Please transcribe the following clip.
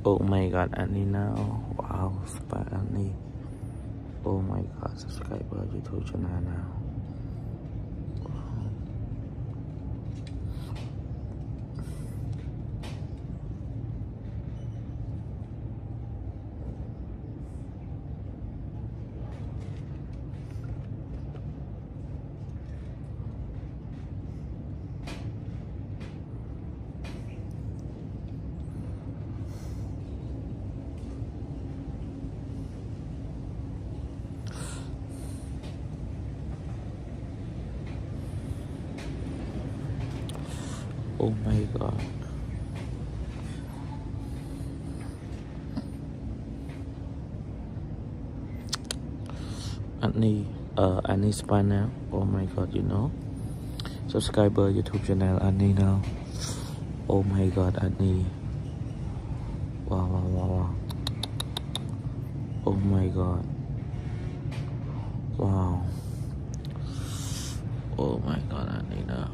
Oh my god, Annie now. Wow, spot Annie. Oh my god, subscribe our YouTube channel now. Oh my god. Annie Span now. Oh my god, you know. Subscriber YouTube channel Annie now. Oh my god, Annie. Wow, wow, wow, wow. Oh my god. Wow. Oh my god, Annie now.